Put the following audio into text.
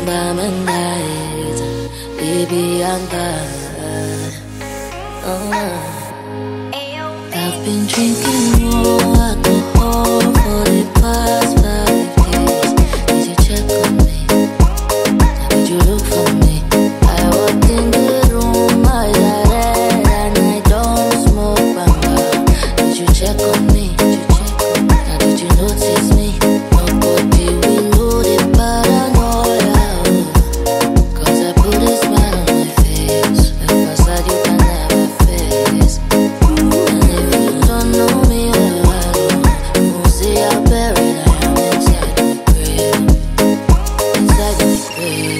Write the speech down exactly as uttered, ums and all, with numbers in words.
diamond eyes, baby, I'm bad. Oh. I've been drinking more alcohol for the past five days. Did you check on me? Now did you look for me? I walked in the room, eyes are red, and I don't smoke banga. Did you check on me? Did you check on me? Now did you notice me? Nobody will know the paranoia, cause I put a smile on my face. A facade you can never face. And if you don't know me well, you won't see how buried I am inside my grave. Inside my grave.